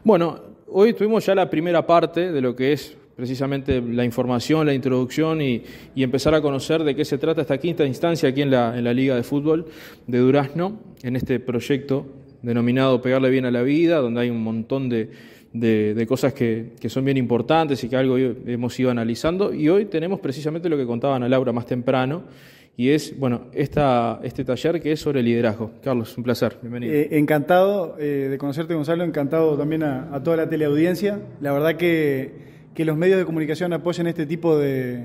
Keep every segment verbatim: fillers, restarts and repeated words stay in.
Bueno, hoy tuvimos ya la primera parte de lo que es precisamente la información, la introducción y, y empezar a conocer de qué se trata esta quinta instancia aquí en la, en la Liga de Fútbol de Durazno, en este proyecto denominado Pegarle Bien a la Vida, donde hay un montón de, de, de cosas que, que son bien importantes y que algo hemos ido analizando. Y hoy tenemos precisamente lo que contaban a Laura más temprano, y es, bueno, esta, este taller que es sobre liderazgo. Carlos, un placer, bienvenido. Eh, encantado eh, de conocerte, Gonzalo, encantado también a, a toda la teleaudiencia. La verdad que, que los medios de comunicación apoyen este tipo de,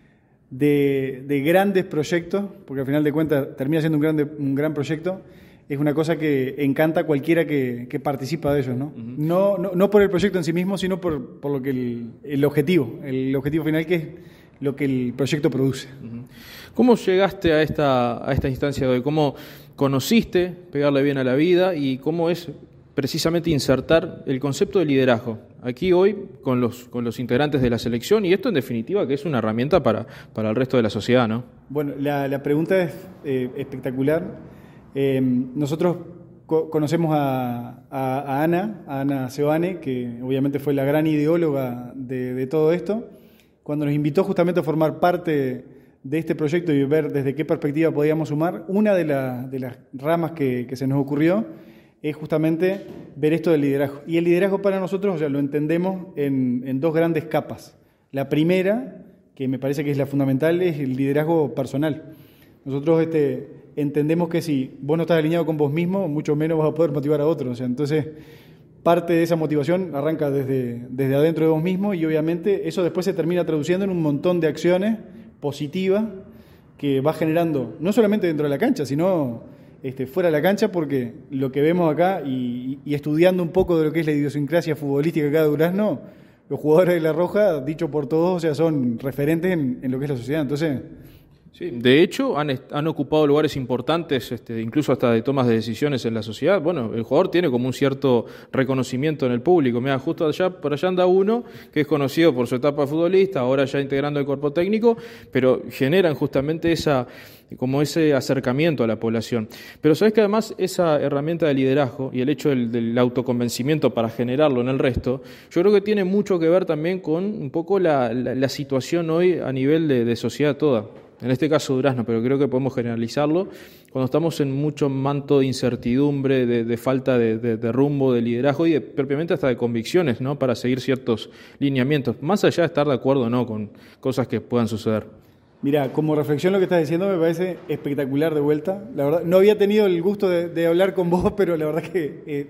de, de grandes proyectos, porque al final de cuentas termina siendo un, grande, un gran proyecto. Es una cosa que encanta a cualquiera que, que participa de ellos, ¿no? Uh-huh. No, no, no por el proyecto en sí mismo, sino por, por lo que el, el objetivo, el objetivo final, que es lo que el proyecto produce. Uh-huh. ¿Cómo llegaste a esta, a esta instancia de hoy? ¿Cómo conociste Pegarle Bien a la Vida y cómo es precisamente insertar el concepto de liderazgo aquí hoy con los, con los integrantes de la selección, y esto en definitiva que es una herramienta para, para el resto de la sociedad, ¿no? Bueno, la, la pregunta es eh, espectacular. Eh, nosotros co- conocemos a, a, a Ana, a Ana Seoane, que obviamente fue la gran ideóloga de, de todo esto, cuando nos invitó justamente a formar parte de este proyecto y ver desde qué perspectiva podíamos sumar. Una de, la, de las ramas que, que se nos ocurrió es justamente ver esto del liderazgo. Y el liderazgo para nosotros, o sea, lo entendemos en, en dos grandes capas. La primera, que me parece que es la fundamental, es el liderazgo personal. Nosotros este, entendemos que si vos no estás alineado con vos mismo, mucho menos vas a poder motivar a otros. O sea, entonces, parte de esa motivación arranca desde, desde adentro de vos mismo, y obviamente eso después se termina traduciendo en un montón de acciones positivas que va generando, no solamente dentro de la cancha, sino este, fuera de la cancha, porque lo que vemos acá, y, y estudiando un poco de lo que es la idiosincrasia futbolística acá de Durazno, los jugadores de La Roja, dicho por todos, o sea, son referentes en, en lo que es la sociedad. Entonces, sí, de hecho, han, han ocupado lugares importantes, este, incluso hasta de tomas de decisiones en la sociedad. Bueno, el jugador tiene como un cierto reconocimiento en el público. Mira, justo allá, por allá anda uno que es conocido por su etapa de futbolista, ahora ya integrando el cuerpo técnico, pero generan justamente esa, como ese acercamiento a la población. Pero sabes que además esa herramienta de liderazgo y el hecho del, del autoconvencimiento para generarlo en el resto, yo creo que tiene mucho que ver también con un poco la, la, la situación hoy a nivel de, de sociedad toda. En este caso Durazno, pero creo que podemos generalizarlo, cuando estamos en mucho manto de incertidumbre, de, de falta de, de, de rumbo, de liderazgo y de, propiamente hasta de convicciones, ¿no?, para seguir ciertos lineamientos, más allá de estar de acuerdo o no con cosas que puedan suceder. Mira, como reflexión lo que estás diciendo me parece espectacular de vuelta. La verdad, no había tenido el gusto de, de hablar con vos, pero la verdad que eh,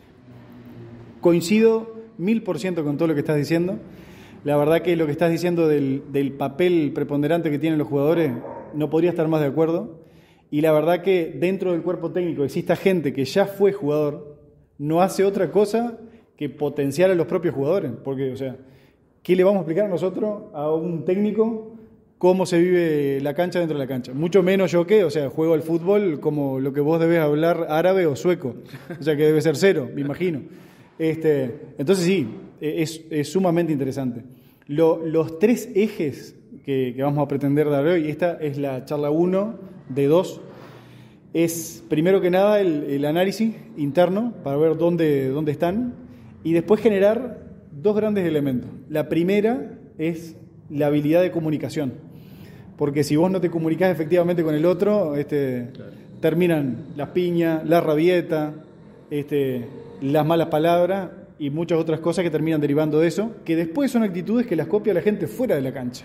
coincido mil por ciento con todo lo que estás diciendo. La verdad que lo que estás diciendo del, del papel preponderante que tienen los jugadores, no podría estar más de acuerdo. Y la verdad que dentro del cuerpo técnico exista gente que ya fue jugador, no hace otra cosa que potenciar a los propios jugadores. Porque, o sea, ¿qué le vamos a explicar a nosotros, a un técnico, cómo se vive la cancha dentro de la cancha? Mucho menos yo que, o sea, juego al fútbol como lo que vos debés hablar árabe o sueco. O sea, que debe ser cero, me imagino. Este, entonces sí, es, es sumamente interesante. Lo, los tres ejes que, que vamos a pretender dar hoy, esta es la charla uno de dos, es primero que nada el, el análisis interno para ver dónde, dónde están, y después generar dos grandes elementos. La primera es la habilidad de comunicación, porque si vos no te comunicás efectivamente con el otro, este, claro, terminan las piñas, la rabieta, este, las malas palabras y muchas otras cosas que terminan derivando de eso, que después son actitudes que las copia la gente fuera de la cancha.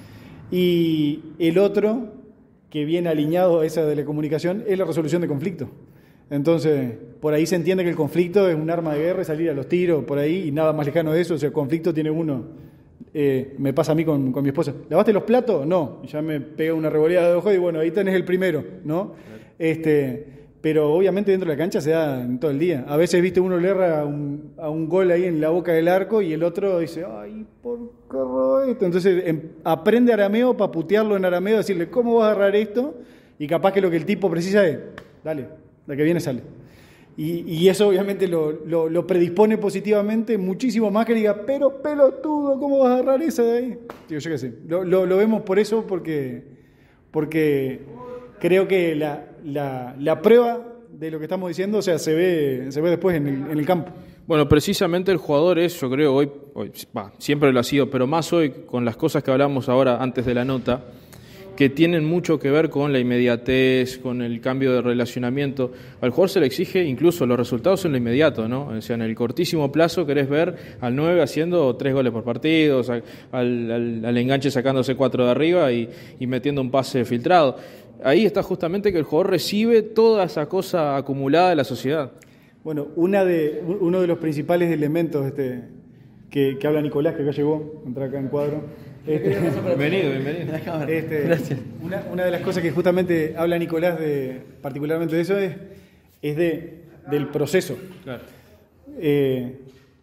Y el otro, que viene alineado a esa de la comunicación, es la resolución de conflictos. Entonces, por ahí se entiende que el conflicto es un arma de guerra, salir a los tiros, por ahí, y nada más lejano de eso. O sea, el conflicto tiene uno, eh, me pasa a mí con, con mi esposa, ¿lavaste los platos? No, y ya me pega una revoleada de ojos y bueno, ahí tenés el primero, ¿no? Este... Pero obviamente dentro de la cancha se da en todo el día. A veces, viste, uno le erra a un, a un gol ahí en la boca del arco y el otro dice, ay, ¿por qué erró esto? Entonces em, aprende arameo para putearlo en arameo, decirle, ¿cómo vas a agarrar esto? Y capaz que lo que el tipo precisa es, dale, la que viene sale. Y, y eso obviamente lo, lo, lo predispone positivamente muchísimo más que diga, pero pelotudo, ¿cómo vas a agarrar esa de ahí? Digo, yo qué sé. Lo, lo, lo vemos por eso, porque, porque creo que la... La, la prueba de lo que estamos diciendo, o sea, se ve, se ve después en el, en el campo. Bueno, precisamente el jugador es, yo creo, hoy, hoy bah, siempre lo ha sido, pero más hoy con las cosas que hablamos ahora antes de la nota, que tienen mucho que ver con la inmediatez, con el cambio de relacionamiento. Al jugador se le exige incluso los resultados en lo inmediato, ¿no? O sea, en el cortísimo plazo querés ver al nueve haciendo tres goles por partido, o sea, al, al, al enganche sacándose cuatro de arriba y, y metiendo un pase filtrado. Ahí está justamente que el jugador recibe toda esa cosa acumulada de la sociedad. Bueno, una de, uno de los principales elementos este, que, que habla Nicolás, que acá llegó, entra acá en cuadro. Este, bienvenido, bienvenido. Este, Gracias. Una, una de las cosas que justamente habla Nicolás de, particularmente de eso es, es de, del proceso. Claro. Eh,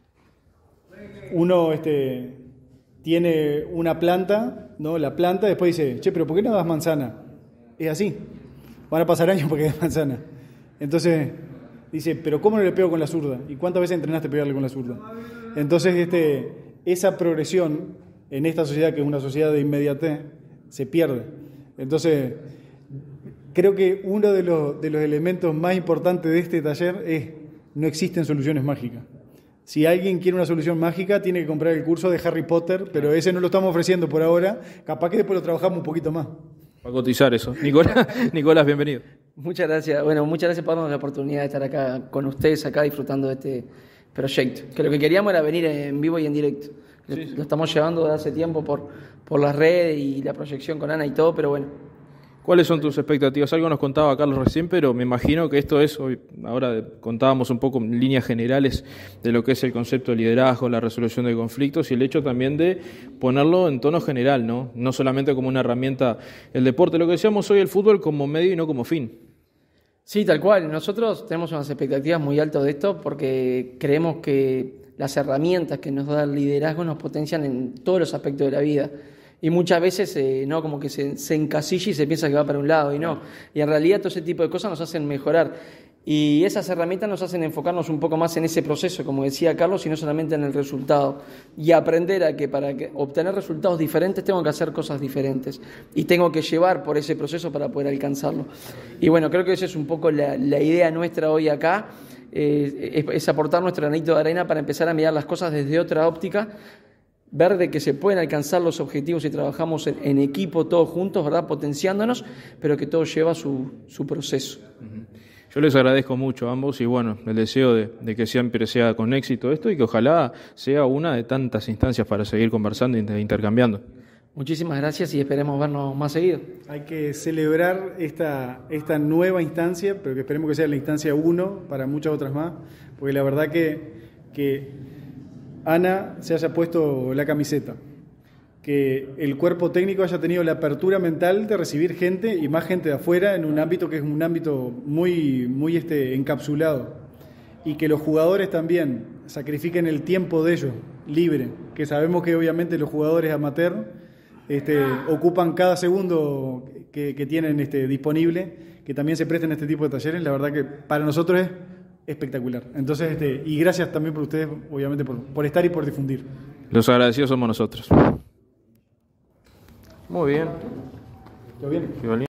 uno este, tiene una planta, ¿no? La planta, después dice, che, pero ¿por qué no das manzana? Es así. Van a pasar años porque das manzana. Entonces dice, pero ¿cómo no le pego con la zurda? ¿Y cuántas veces entrenaste a pegarle con la zurda? Entonces este, esa progresión en esta sociedad, que es una sociedad de inmediatez, se pierde. Entonces, creo que uno de los, de los elementos más importantes de este taller es, no existen soluciones mágicas. Si alguien quiere una solución mágica, tiene que comprar el curso de Harry Potter, pero ese no lo estamos ofreciendo por ahora, capaz que después lo trabajamos un poquito más. Para cotizar eso. Nicolás, Nicolás, bienvenido. Muchas gracias. Bueno, muchas gracias por darnos la oportunidad de estar acá con ustedes, acá disfrutando de este proyecto. Que lo que queríamos era venir en vivo y en directo. Sí, sí. Lo estamos llevando desde hace tiempo por, por las redes y la proyección con Ana y todo, pero bueno. ¿Cuáles son tus expectativas? Algo nos contaba Carlos recién, pero me imagino que esto es, hoy, ahora contábamos un poco en líneas generales de lo que es el concepto de liderazgo, la resolución de conflictos y el hecho también de ponerlo en tono general, ¿no? No solamente como una herramienta el deporte, lo que decíamos hoy, el fútbol como medio y no como fin. Sí, tal cual. Nosotros tenemos unas expectativas muy altas de esto porque creemos que las herramientas que nos da el liderazgo nos potencian en todos los aspectos de la vida. Y muchas veces, eh, no, como que se, se encasilla y se piensa que va para un lado, y no. Y en realidad todo ese tipo de cosas nos hacen mejorar. Y esas herramientas nos hacen enfocarnos un poco más en ese proceso, como decía Carlos, y no solamente en el resultado. Y aprender a que para que obtener resultados diferentes tengo que hacer cosas diferentes. Y tengo que llevar por ese proceso para poder alcanzarlo. Y bueno, creo que esa es un poco la, la idea nuestra hoy acá. Eh, es, es aportar nuestro granito de arena para empezar a mirar las cosas desde otra óptica, ver de que se pueden alcanzar los objetivos si trabajamos en, en equipo todos juntos, ¿verdad? Potenciándonos, pero que todo lleva su, su proceso. Yo les agradezco mucho a ambos y bueno, el deseo de, de que siempre sea con éxito esto y que ojalá sea una de tantas instancias para seguir conversando e intercambiando. Muchísimas gracias y esperemos vernos más seguido. Hay que celebrar esta, esta nueva instancia, pero que esperemos que sea la instancia uno para muchas otras más, porque la verdad que, que Ana se haya puesto la camiseta, que el cuerpo técnico haya tenido la apertura mental de recibir gente y más gente de afuera en un ámbito que es un ámbito muy, muy este, encapsulado, y que los jugadores también sacrifiquen el tiempo de ellos libre, que sabemos que obviamente los jugadores amateur Este, ocupan cada segundo que, que tienen este, disponible, que también se presten a este tipo de talleres. La verdad que para nosotros es espectacular. Entonces, este, y gracias también por ustedes, obviamente, por, por estar y por difundir. Los agradecidos somos nosotros. Muy bien. ¿Todo bien?